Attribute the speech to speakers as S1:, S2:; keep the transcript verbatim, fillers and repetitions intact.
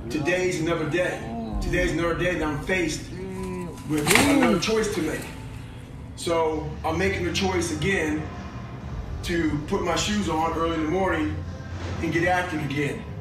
S1: today's another day. Today's another day that I'm faced with another choice to make. So I'm making the choice again to put my shoes on early in the morning and get active again.